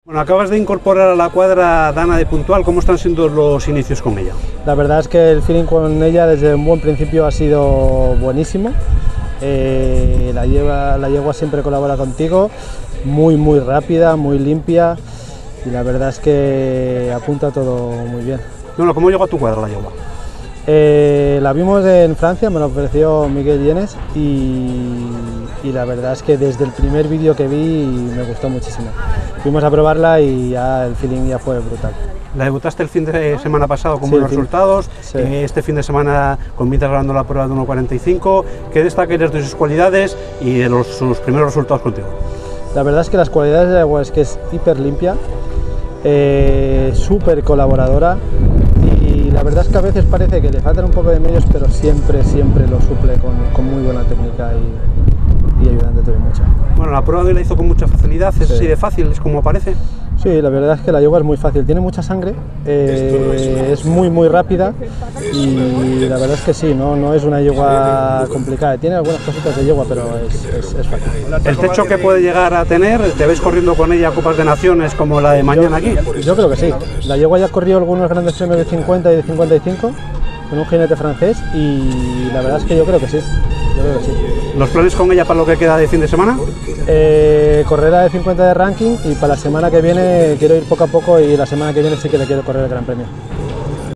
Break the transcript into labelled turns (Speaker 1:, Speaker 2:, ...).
Speaker 1: Bueno, acabas de incorporar a la cuadra Dana de Puntual. ¿Cómo están siendo los inicios con ella?
Speaker 2: La verdad es que el feeling con ella desde un buen principio ha sido buenísimo. La yegua siempre colabora contigo, muy rápida, muy limpia, y la verdad es que apunta todo muy bien.
Speaker 1: Bueno, ¿cómo llegó a tu cuadra la yegua?
Speaker 2: La vimos en Francia, me lo ofreció Miguel Llenes y la verdad es que desde el primer vídeo que vi me gustó muchísimo. Fuimos a probarla y ya el feeling ya fue brutal.
Speaker 1: La debutaste el fin de semana pasado con
Speaker 2: Sí,
Speaker 1: buenos resultados,
Speaker 2: sí.
Speaker 1: Este fin de semana comienzas ganando la prueba de 1.45. ¿Qué destacarías de sus cualidades y de sus primeros resultados contigo?
Speaker 2: La verdad es que las cualidades de la yegua es que es hiper limpia, súper colaboradora, y la verdad es que a veces parece que le faltan un poco de medios, pero siempre lo suple con muy buena técnica y ayudante también mucho.
Speaker 1: Bueno, la prueba de hoy la hizo con mucha facilidad, ¿es así de fácil, es como parece?
Speaker 2: Sí, la verdad es que la yegua es muy fácil, tiene mucha sangre, es muy rápida y la verdad es que sí, no es una yegua complicada, tiene algunas cositas de yegua, pero es fácil.
Speaker 1: ¿El techo que puede llegar a tener, te ves corriendo con ella Copas de Naciones como la de mañana aquí?
Speaker 2: Yo creo que sí, la yegua ya corrió algunos grandes premios de 50 y de 55 con un jinete francés y la verdad es que yo creo que sí.
Speaker 1: ¿Los planes con ella para lo que queda de fin de semana?
Speaker 2: Correrá de 50 de ranking y para la semana que viene quiero ir poco a poco y la semana que viene sí que le quiero correr el Gran Premio.